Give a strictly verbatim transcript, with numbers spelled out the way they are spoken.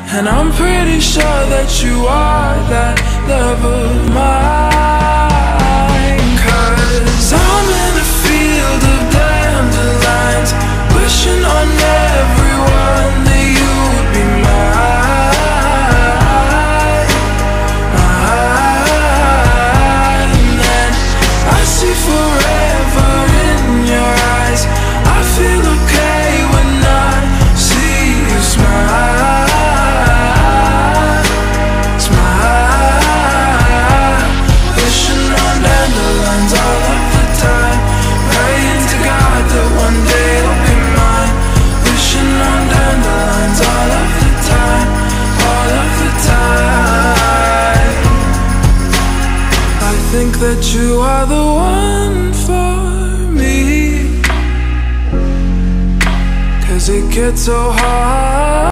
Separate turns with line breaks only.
And I'm pretty sure that you are that love of mine. Cause I'm in a field of dandelions, wishing on everyone that you would be mine, mine. And I see forever in your eyes. I feel okay when I see you smile. That you are the one for me, 'cause it gets so hard